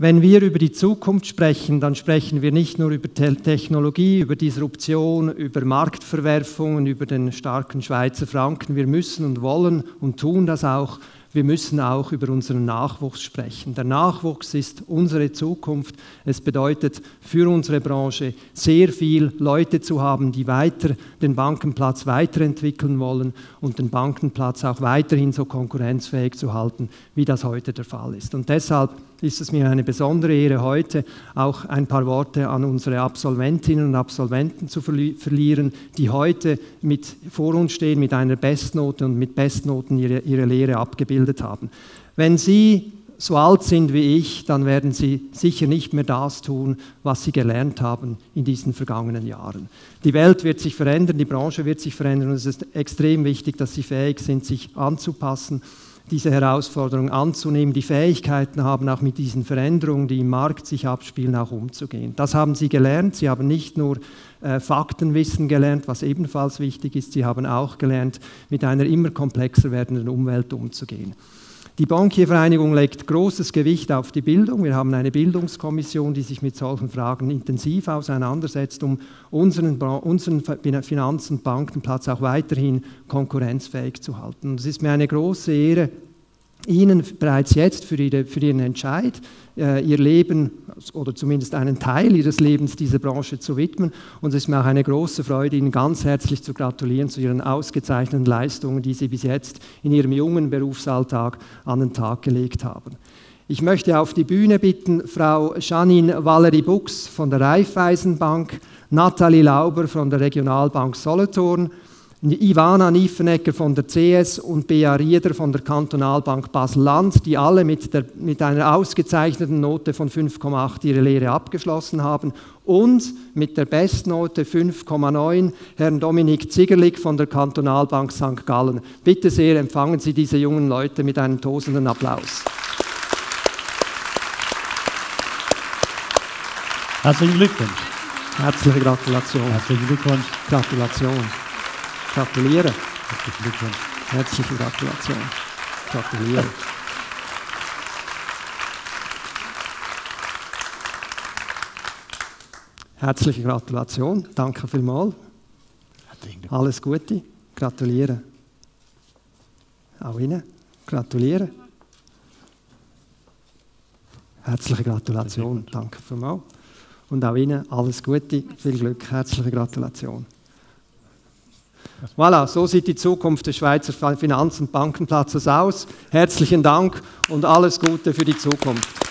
Wenn wir über die Zukunft sprechen, dann sprechen wir nicht nur über Technologie, über Disruption, über Marktverwerfungen, über den starken Schweizer Franken. Wir müssen und wollen und tun das auch. Wir müssen auch über unseren Nachwuchs sprechen. Der Nachwuchs ist unsere Zukunft. Es bedeutet für unsere Branche sehr viel, Leute zu haben, die den Bankenplatz weiterentwickeln wollen und den Bankenplatz auch weiterhin so konkurrenzfähig zu halten, wie das heute der Fall ist. Und deshalb ist es mir eine besondere Ehre, heute auch ein paar Worte an unsere Absolventinnen und Absolventen zu verlieren, die heute vor uns stehen mit einer Bestnote und mit Bestnoten ihre Lehre abgebildet haben. Wenn Sie so alt sind wie ich, dann werden Sie sicher nicht mehr das tun, was Sie gelernt haben in diesen vergangenen Jahren. Die Welt wird sich verändern, die Branche wird sich verändern und es ist extrem wichtig, dass Sie fähig sind, sich anzupassen, diese Herausforderung anzunehmen, die Fähigkeiten haben, auch mit diesen Veränderungen, die im Markt sich abspielen, auch umzugehen. Das haben Sie gelernt. Sie haben nicht nur Faktenwissen gelernt, was ebenfalls wichtig ist, Sie haben auch gelernt, mit einer immer komplexer werdenden Umwelt umzugehen. Die Bankiervereinigung legt großes Gewicht auf die Bildung. Wir haben eine Bildungskommission, die sich mit solchen Fragen intensiv auseinandersetzt, um unseren Finanz- und Bankenplatz auch weiterhin konkurrenzfähig zu halten. Und es ist mir eine große Ehre, Ihnen bereits jetzt für Ihren Entscheid, Ihr Leben oder zumindest einen Teil Ihres Lebens dieser Branche zu widmen. Und es ist mir auch eine große Freude, Ihnen ganz herzlich zu gratulieren zu Ihren ausgezeichneten Leistungen, die Sie bis jetzt in Ihrem jungen Berufsalltag an den Tag gelegt haben. Ich möchte auf die Bühne bitten Frau Janine Valerie-Bux von der Raiffeisenbank, Nathalie Lauber von der Regionalbank Solothurn, Ivana Niefenegger von der CS und Bea Rieder von der Kantonalbank Basel-Land, die alle mit einer ausgezeichneten Note von 5,8 ihre Lehre abgeschlossen haben, und mit der Bestnote 5,9 Herrn Dominik Zigerlik von der Kantonalbank St. Gallen. Bitte sehr, empfangen Sie diese jungen Leute mit einem tosenden Applaus. Herzlichen Glückwunsch. Herzliche Gratulation. Herzlichen Glückwunsch. Gratulation. Gratuliere. Herzlichen Glückwunsch. Herzliche Gratulation. Gratuliere. Herzliche Gratulation. Danke vielmals. Alles Gute. Gratuliere. Auch Ihnen. Gratuliere. Herzliche Gratulation. Danke vielmals. Und auch Ihnen alles Gute. Viel Glück. Herzliche Gratulation. Voilà, so sieht die Zukunft des Schweizer Finanz- und Bankenplatzes aus. Herzlichen Dank und alles Gute für die Zukunft.